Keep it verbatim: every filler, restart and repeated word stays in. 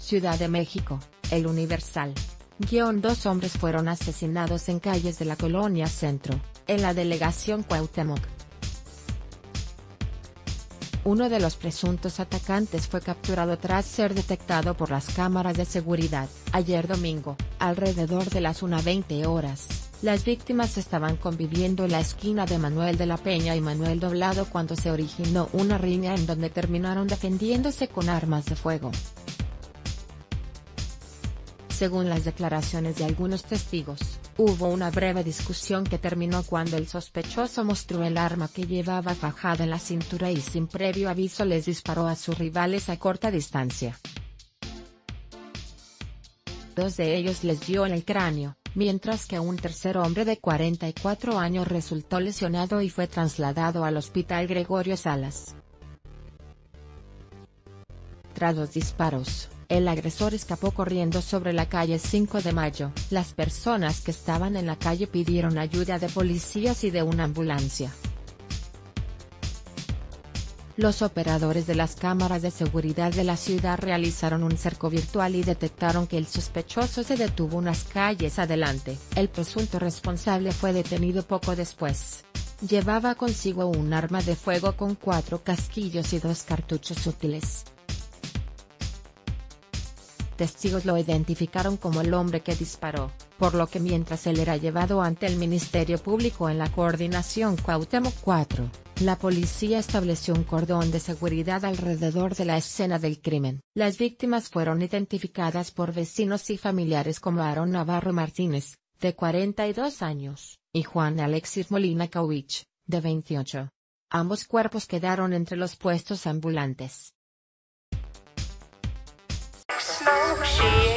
Ciudad de México, El Universal. Guión Dos hombres fueron asesinados en calles de la Colonia Centro, en la delegación Cuauhtémoc. Uno de los presuntos atacantes fue capturado tras ser detectado por las cámaras de seguridad. Ayer domingo, alrededor de las una veinte horas, las víctimas estaban conviviendo en la esquina de Manuel de la Peña y Manuel Doblado cuando se originó una riña en donde terminaron defendiéndose con armas de fuego. Según las declaraciones de algunos testigos, hubo una breve discusión que terminó cuando el sospechoso mostró el arma que llevaba fajada en la cintura y sin previo aviso les disparó a sus rivales a corta distancia. Dos de ellos les dio en el cráneo, mientras que un tercer hombre de cuarenta y cuatro años resultó lesionado y fue trasladado al Hospital Gregorio Salas. Tras los disparos, el agresor escapó corriendo sobre la calle cinco de mayo. Las personas que estaban en la calle pidieron ayuda de policías y de una ambulancia. Los operadores de las cámaras de seguridad de la ciudad realizaron un cerco virtual y detectaron que el sospechoso se detuvo unas calles adelante. El presunto responsable fue detenido poco después. Llevaba consigo un arma de fuego con cuatro casquillos y dos cartuchos útiles. Testigos lo identificaron como el hombre que disparó, por lo que mientras él era llevado ante el Ministerio Público en la Coordinación Cuauhtémoc cuatro, la policía estableció un cordón de seguridad alrededor de la escena del crimen. Las víctimas fueron identificadas por vecinos y familiares como Aaron Navarro Martínez, de cuarenta y dos años, y Juan Alexis Molina Cauich, de veintiocho. Ambos cuerpos quedaron entre los puestos ambulantes. Smoke, she